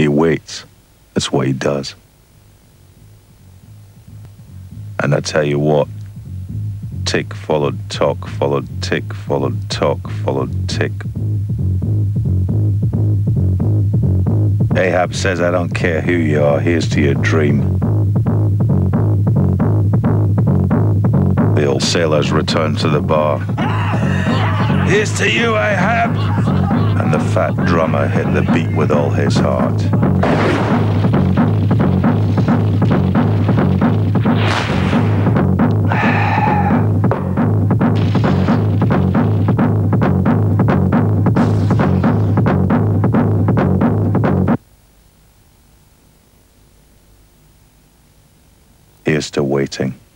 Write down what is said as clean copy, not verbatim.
He waits. That's what he does. And I tell you what, tick followed tock, followed tick, followed tock, followed tick. Ahab says, I don't care who you are, here's to your dream. The old sailors returned to the bar. Here's to you, Ahab! And the fat drummer hit the beat with all his heart. Here's to waiting.